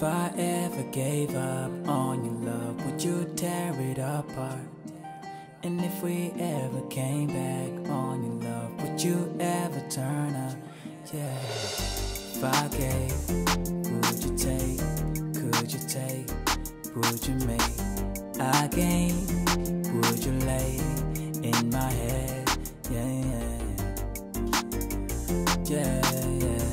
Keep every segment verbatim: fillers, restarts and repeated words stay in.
If I ever gave up on your love, would you tear it apart? And if we ever came back on your love, would you ever turn up? Yeah. If I gave, would you take? Could you take? Would you make? I gain, would you lay in my head? Yeah, yeah, yeah, yeah.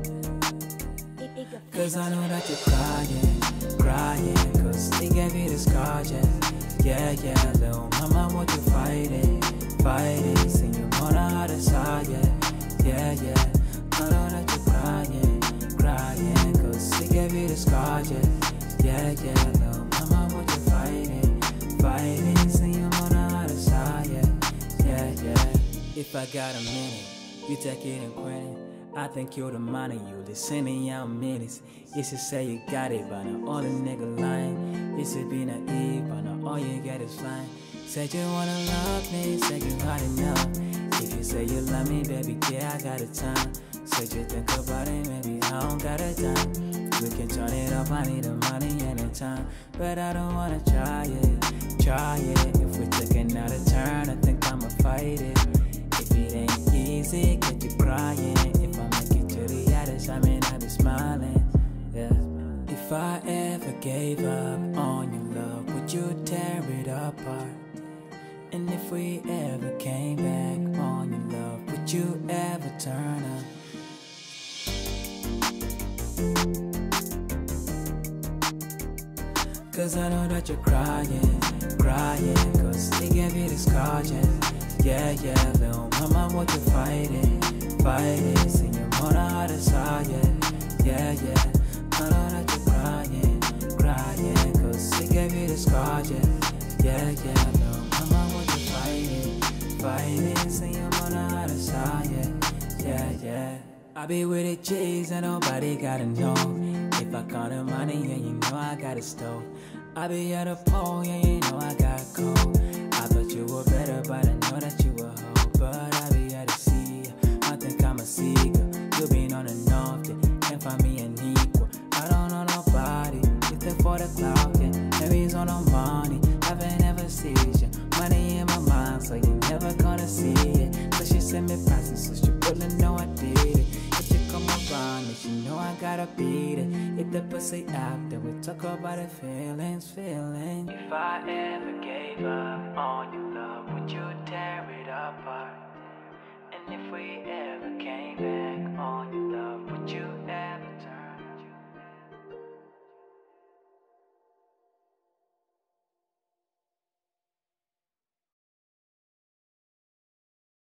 Cause I know that you're crying, crying, cause they gave you the scar, yeah. Yeah, yeah, little mama, won't you fight it, fight it, sing your mother how to side, yeah. Yeah, yeah, I know that you're crying, crying, cause they gave you the scar, yeah. Yeah, yeah, little mama, won't you fight it, fight it, sing your mother how to side, yeah. Yeah, yeah. If I got a minute, you take it and quit it. I think you're the money, you listening out minutes. You should say you got it, but now all the nigga lying. You should be naive, but now all you get is flying. Said you wanna love me, said you hot enough. If you say you love me, baby, yeah, I got a time. Said you think about it, maybe I don't got a dime. We can turn it up, I need the money anytime. But I don't wanna try it, try it. If we took another turn, I think I'ma fight it. If it ain't easy, get you crying. If I make it to the other side, man, I be smiling, yeah. If I ever gave up on your love, would you tear it apart? And if we ever came back on your love, would you ever turn up? Cause I know that you're crying, crying, cause they gave you the scar, yeah. Yeah, yeah, little mama, won't you fight it, fight it, sing your mother how to side, yeah. Yeah, yeah, I know that you're crying, crying, cause they gave you the scar, yeah. Yeah, yeah, little mama, won't you fight it, fight it, sing your mother how to side, yeah. Yeah, yeah. I be with the G's and nobody gotta know. If I count the money, yeah, you know I got a stove. I be at a pole, yeah, you know I got cold. I thought you were better, but I know that you were hoe. But I be at the sea, I think I'm a seeker. You been on the north, yeah, can't find me an equal. I don't know nobody, you think for the clout, yeah. Maybe it's on the money, haven't ever seen you. Money in my mind, so you never gonna see it. So she sent me passes, so she wouldn't know I did it. If you come around, if you know I gotta beat it. If the pussy out, then we talk about the feelings, feelings. If I ever